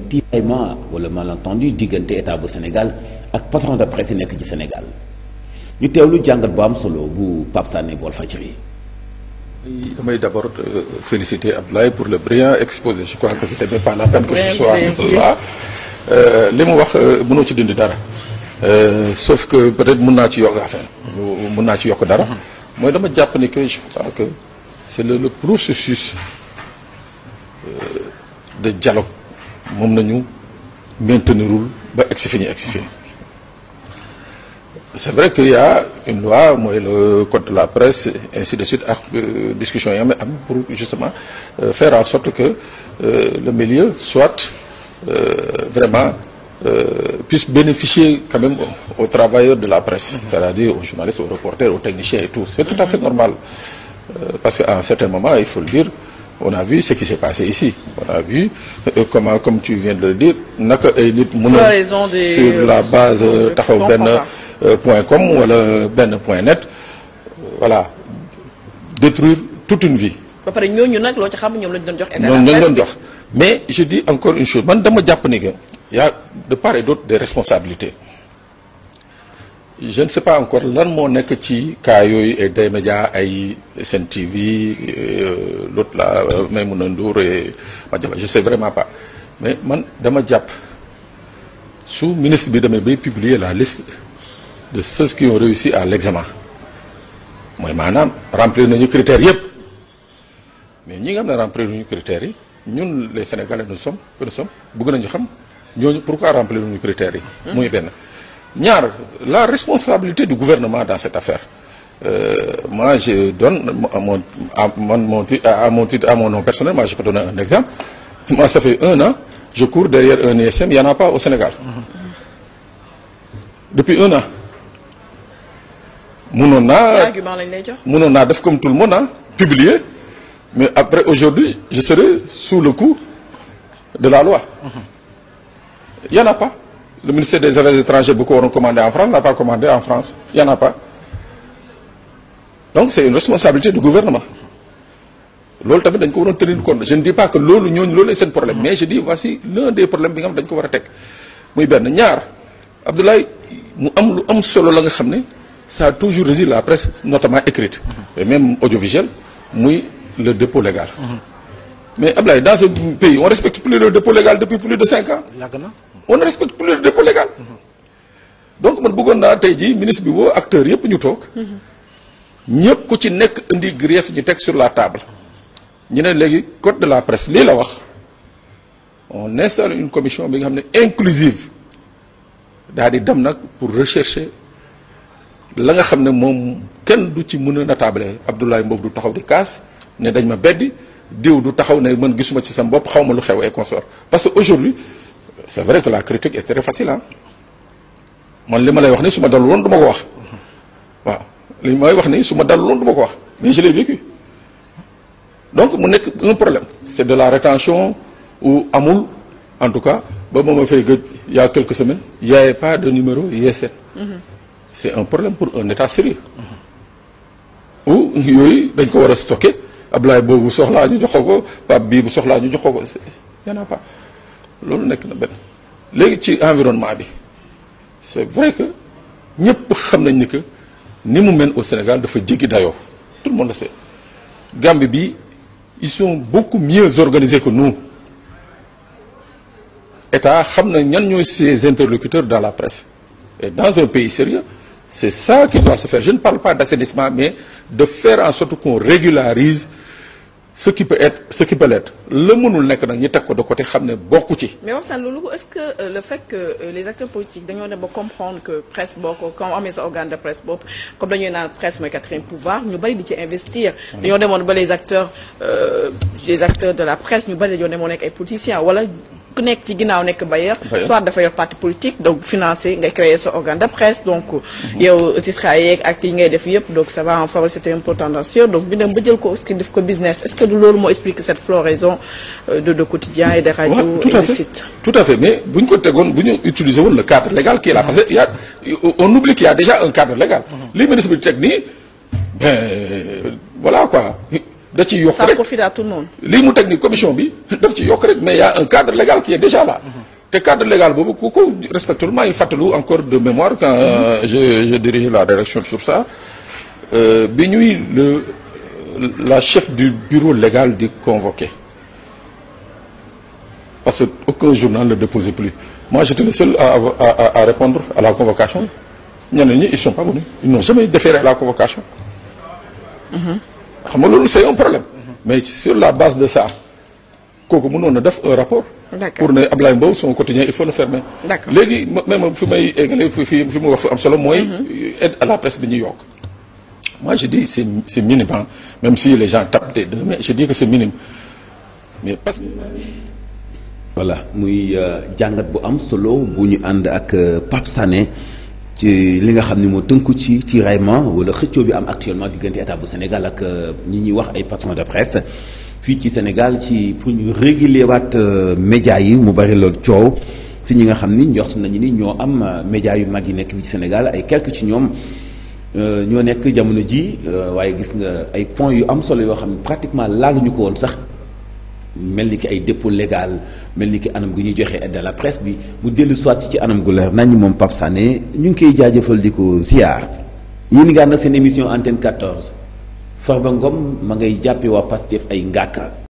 tiraillement wala malentendu diggante état bu Sénégal ak patron de presse yi nekk ci Sénégal ñu teewlu jàngat bu am solo bu Pape Sané bu Walfadjri. damay d'abord féliciter Abdoulaye pour le brillant exposé. Je crois que c'était même pas la peine que je sois là. li mu wax mënoo ci dindi dara. Sauf que peut-être mën naa ci yokk affaire mën naa ci yokk dara. mooy dama jàpp ni que je crois que c'est le processus de dialogue moom nañu maintenirul ba egsi fi ñu egsi fi. C'est vrai qu'il y a une loi mooy le code de la presse ainsi de suite ak discussion yi am pour justement faire en sorte que le milieu soit vraiment puisse bénéficier quand même aux travailleurs de la presse, c'est-à-dire aux journalistes, aux reporters, aux techniciens et tout. C'est tout à fait normal parce qu'à un certain moment, il faut le dire, on a vu ce qui s'est passé ici. On a vu comment, comme tu viens de le dire, naka ay nit mën a sur la base taxaw benn .com wala benn .net voilà détruire toute une vie. ba pare ñooñu nag loo ci xam ñoom lañ doon jox. ñoom lañ doon jox mais je dis encore une chose man dama jàpp ni que y a de part et d'autre des responsabilités. Je ne sais pas encore lan moo nekk ci cas yooyu et des médias ay Sen TV l'autre là Maïmouna Ndour et Madiambal je sais vraiment pas mais man dama jàpp su ministre bi demee bay publier la liste de ceux qui ont réussi à l'examen mooy maanaam remplir nañu critères yépp mais ñi nga xam ne remplir nañu critères yi ñun les Sénégalais nous sommes bëgg nañu xam ñooñu pourquoi remplir nañu critères yi. muy benn. ñaar la responsabilité du gouvernement dans cette affaire moi je donne à mon titre à mon nom personnel moi je peux donner un exemple moi ça fait 1 an je cours derrière un ISM il y en a pas au Sénégal depuis 1 an mënoon naa def comme tout le monde publier mais après aujourd'hui je serai sous le coup de la loi il y en a pas. Le ministère des Affaires étrangères bu ko waroon commandé en France n'a pas commandé en France il y en a pas donc c'est une responsabilité du gouvernement loolu tamit dañ ko waroon tenir compte je ne dis pas que loolu est seen problème mais je dis voici l'un des problèmes bi nga xam dañ ko war a teg muy benn ñaar Abdoulaye mu am lu am solo la nga xam ne ça a toujours régi la presse notamment écrite et même audiovisuelle muy le dépôt légal mais Abdoulaye dans ce pays on respecte plus le dépôt légal depuis plus de 5 ans on ne respecte plus le dépôt légal donc man bëggoon naa tey jii ministre bi woo acteurs yëpp ñu toog ñëpp ku ci nekk indi grief ñu teg sur la table ñu ne léegi code de la presse lii la wax on installe une commission bi nga xam ne inclusive daal di dem nag pour rechercher la nga xam ne moom kenn du ci mën a natable Abdoulaye Mbow du taxaw di kaas ne dañ ma beddi diw du taxaw ne man gisuma ci sama bopp xaw ma lu xew et consort parce que aujourd'hui c'est vrai que la critique est très facile man li ma lay wax ni su ma dalul woon du ma ko wax waaw li may wax ni su ma dalul woon du ma ko wax mais je l'ai vécu donc mu nekk un problème c'est de la rétention ou amul en tout cas ba ma fay gëj il y a quelques semaines il y avait pas de numéro ISN c'est un problème pour un état sérieux ou yooyu dañ ko war a stocker Ablaye boobu soxlaa ñu jox ko Pape bii bu soxlaa ñu jox ko y en a pas loolu nekk na benn léegi ci environnement bi c'est vrai que ñëpp xam nañ ni que ni mu mel au Sénégal dafa jéggi dayoo tout le monde le sait Gambie bi ils sont beaucoup mieux organisés que nous État xam na ñan ñooy ses interlocuteurs dans la presse et dans un pays sérieux c'est ça qui doit se faire je ne parle pas d'assainissement mais de faire en sorte qu'on régularise ce qui peut l'être la mënul nekk nag ñi teg ko de côté xam ne bokku ci. mais wax loolu est-ce que le fait que les acteurs politiques dañoo dem ba comprendre que presse boo ko comme amee sa organe de presse bopp comme dañuy naan presse mooy quatrième pouvoir ñu bari di ci investir. dañoo demoon ba les acteurs de la presse ñu bari dañoo demoon nekk ay politiciens wala ku nekk ci ginnaaw nekk bailleur. soit dafa yor parti politique donc financer ngay créer sa organe de presse donc. yow titre yeeg ak yi ngay def yëpp donc ça va en faveur c'était un peu tendancieux donc ñu dem ba jël ko est-ce que def ko business est-ce que loolu moo explique cette floraison de quotidiens et de radios et de sites. Tout à fait mais bu ñu ko tegoon bu ñu utiliser woon le cadre légal qui est là parce que on oublie qu'il y a déjà un cadre légal. li ministre bi teg nii ben voilà quoi da ciy yokk rek ça profite à tout le monde. lii mu teg ni commission bi daf ci yokk rek mais il y a un cadre légal qui est déjà là. te cadre légal boobu ku ko respecté maa ngi fàttalu encore de mémoire quand je dirigeais la rédaction sur ça bi ñuy la chef du bureau légal di convoqué parce que aucun journal ne déposait plus moi j'étais le seul à répondre à la convocation ñeneen ñi ils sont pas venus ils n'ont jamais déféré à la convocation xam nga loolu c'est un problème mais sur la base de ça kooku mënoon na def un rapport pour ne Ablaye Mbow son quotidien il faut le fermer léegi même fi may eggale fi mu wax fu am solo mooy aide à la presse bi ñuy yokk moi je dis c'est minime même si les gens tapent des deux mais je dis que c'est minime mais parce que voilà muy jàngat bu am solo bu ñu ànd ak Pape Sané ci li nga xam ne moo tënku ci tiraillement wala xëccoo bi am actuellement diggante état bu Sénégal ak ñi ñuy wax ay patrons de presse fii ci Sénégal ci pour ñu réguler waat médias yi mu bari loolu coow si ñi nga xam ni njort nañu ni ñoo am médias yu mag yi nekk fii ci Sénégal ay quelques ci ñoom ñoo nekk jamono ji waaye gis nga ay points yu am solo yoo xam ne pratiquement laaluñu ko woon sax mel ni ki ay dépôt légal mel ni ki anam gu ñuy joxe aide à la presse bi mu dellu soit ci anam gu leer nañ moom Pape Sané ñu ngi koy jaajëfal di ko ziar yéen ngi ànd ak seen émission antenne 14 Farba Ngom ma ngay jàppe waa Pastef ay ngàkka